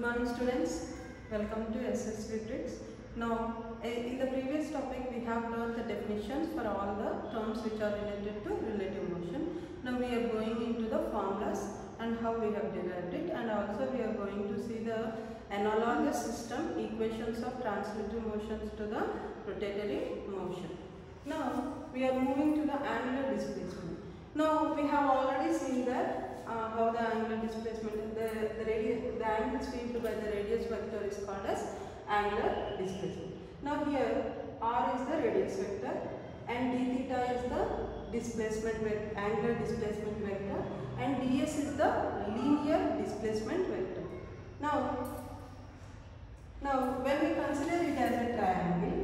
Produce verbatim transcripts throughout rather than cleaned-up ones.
morning students, welcome to S S Tricks. Now in the previous topic we have learned the definitions for all the terms which are related to relative motion. Now we are going into the formulas and how we have derived it, and also we are going to see the analogous system equations of translative motions to the rotatory motion. Now we are moving to the angular displacement. Now we have already seen that Uh, how the angular displacement, the, the, radius, the angle swept by the radius vector is called as angular displacement. Now here r is the radius vector and d theta is the displacement vector, angular displacement vector, and ds is the linear displacement vector. Now, now when we consider it as a triangle,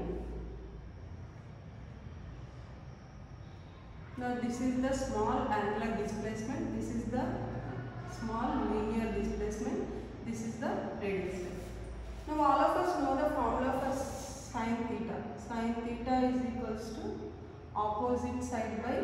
now this is the small angular displacement, this is the small linear displacement, this is the radius vector. Now all of us know the formula for sin theta. Sin theta is equals to opposite side by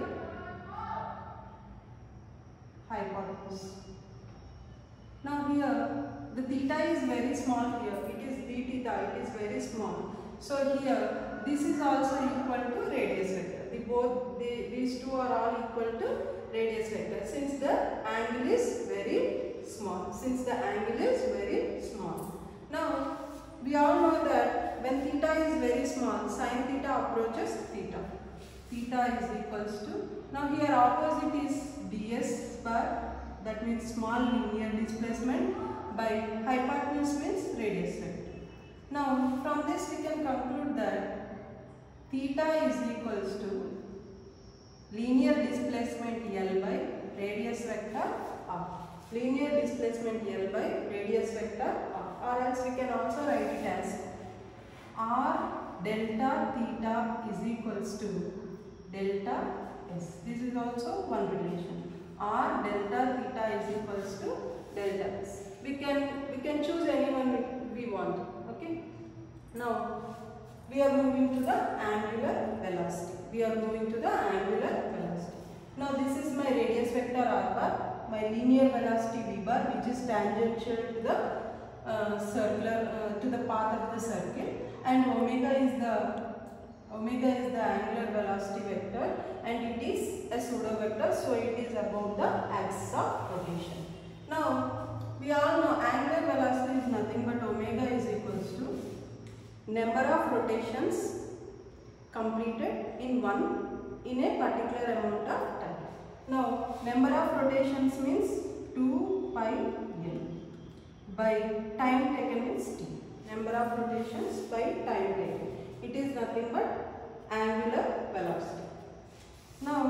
hypotenuse. Now here the theta is very small here, it is d theta, it is very small. So here this is also equal to radius vector. The both the, these two are all equal to radius vector since the angle is very small. Since the angle is very small. Now we all know that when theta is very small, sin theta approaches theta. Theta is equals to, now here opposite is ds bar, that means small linear displacement, by hypotenuse means radius vector. Now from this we can conclude that theta is equals to linear displacement L by radius vector r. Linear displacement L by radius vector r. Or else we can also write it as r delta theta is equals to delta s. This is also one relation. R delta theta is equals to delta s. We can we can choose anyone we want. Okay. Now we are moving to the angular velocity. We are moving to the angular velocity. Now this is my radius vector r bar, my linear velocity v bar, which is tangential to the uh, circular uh, to the path of the circle, and omega is the omega is the angular velocity vector, and it is a pseudo vector, so it is about the axis of rotation. Now we all know angular velocity is nothing but omega is equals to number of rotations completed in one in a particular amount of time. Now number of rotations means two pi n by time taken is t. Number of rotations by time taken. It is nothing but angular velocity. Now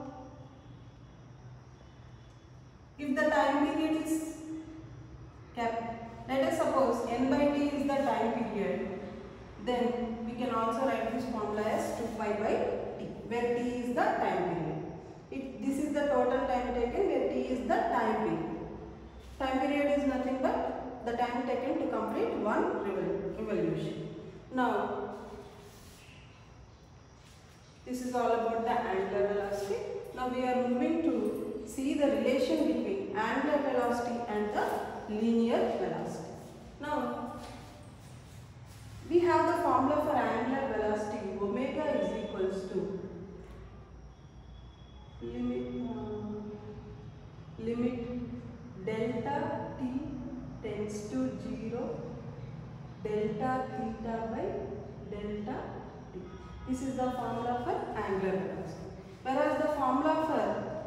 if the time period is kept, let us suppose n by t is the time period, then we can also write this formula as two pi by t, where t is the time period. It, this is the total time taken, where t is the time period. Time period is nothing but the time taken to complete one revolution. Now this is all about the angular velocity. Now we are moving to see the relation between angular velocity and the linear velocity. Now we have the formula for angular velocity. Omega is equals to limit uh, limit delta t tends to zero delta theta by delta t. This is the formula for angular velocity. Whereas the formula for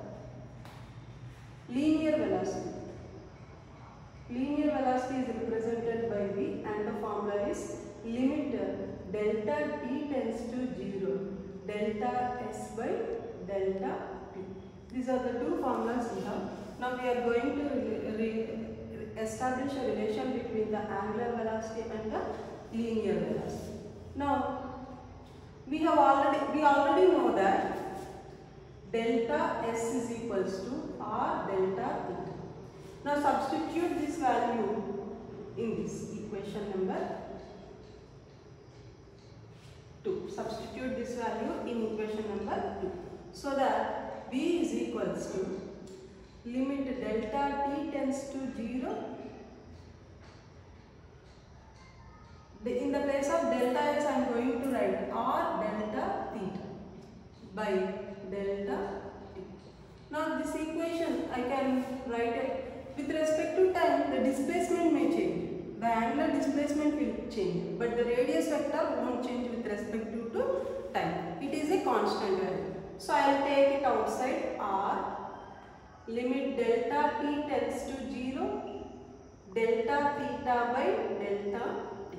linear velocity, linear velocity is represented by v, and the formula is limit delta t tends to zero delta s by delta t. These are the two formulas we have. Now we are going to re re establish a relation between the angular velocity and the linear velocity. Now we have already we already know that delta s is equals to r delta theta. Now substitute this value in this equation number two. Substitute this value in equation number two, so that v is equals to limit delta t tends to zero in the place of delta x I am going to write r delta theta by delta t. Now this equation I can write it with respect to time. The displacement may change, the angular displacement will change, but the radius vector won't change with respect to, to time. It is a constant value. So I will take it outside. R limit delta t tends to zero, delta theta by delta t.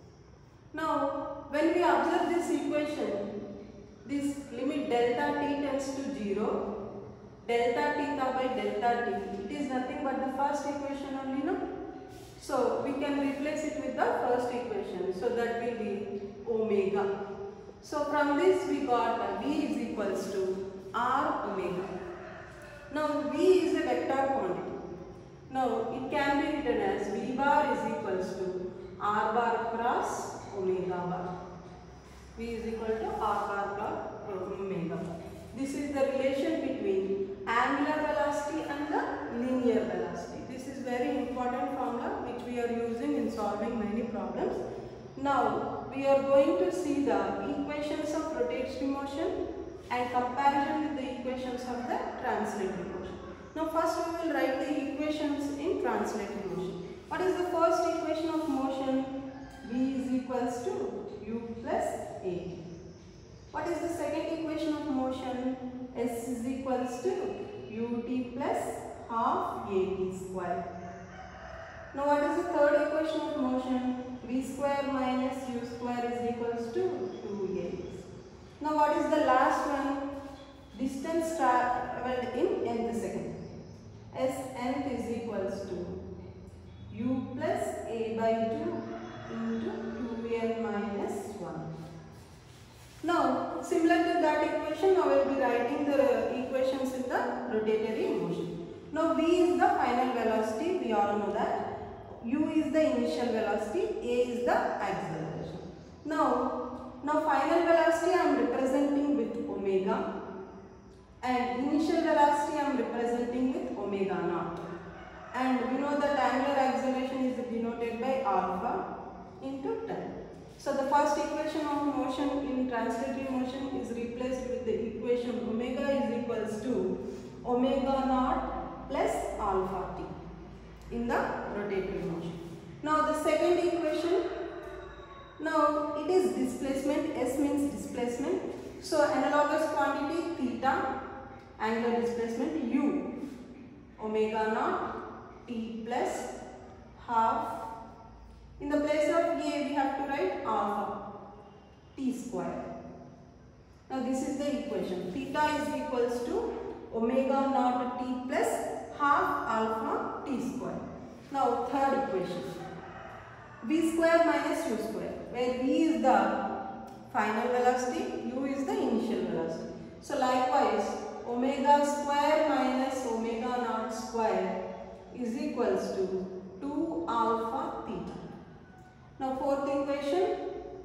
Now when we observe this equation, this limit delta t tends to zero, delta theta by delta t, it is nothing but the first equation only, no? So we can replace it with the first equation, so that will be omega. So from this we got V is equals to R omega. Now V is a vector quantity. Now it can be written as V bar is equals to R bar cross omega bar. V is equal to R bar bar omega bar. This is the relation between angular velocity and the linear velocity. This is very important formula which we are using in solving many problems. Now we are going to see the equations of rotatory motion and comparison with the equations of the translated motion. Now first we will write the equations in translated motion. What is the first equation of motion? V is equals to u plus A. What is the second equation of motion? S is equals to ut plus half A t square. Now what is the third equation of motion? V square minus u square is equals to two A. Now what is the last one? Distance travelled in nth second. S nth is equals to u plus A by two into two n minus one. Now similar to that equation, I will be writing the equations in the rotatory motion. Now V is the final velocity, we all know that. U is the initial velocity, A is the acceleration. Now, now final velocity I am representing with omega and initial velocity I am representing with omega naught. And we know that angular acceleration is denoted by alpha into time. So the first equation of motion in translatory motion is replaced with the equation omega is equals to omega naught plus alpha t in the rotatory motion. Now the second equation, now it is displacement, S means displacement. So analogous quantity theta, angular displacement u, omega naught t plus half. In the place of A we have to write alpha t square. Now this is the equation. Theta is equals to omega naught t plus half alpha t square. Now third equation. V square minus u square, where V is the final velocity, u is the initial velocity. So likewise, omega square minus omega naught square is equals to two alpha theta. Now fourth equation,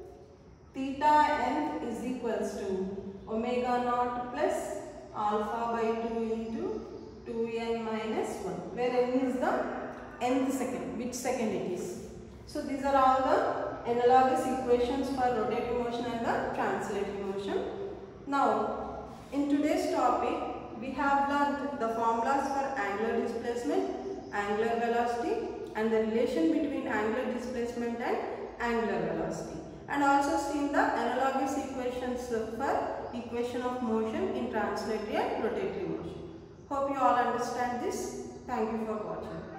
theta n is equals to omega naught plus alpha by two into two n minus one, where n is the nth second, which second it is. So these are all the analogous equations for rotating motion and the translating motion. Now in today's topic we have learned the formulas for angular displacement, angular velocity and the relation between angular displacement and angular velocity, and also seen the analogous equations for equation of motion in translatory and rotatory motion. Hope you all understand this. Thank you for watching.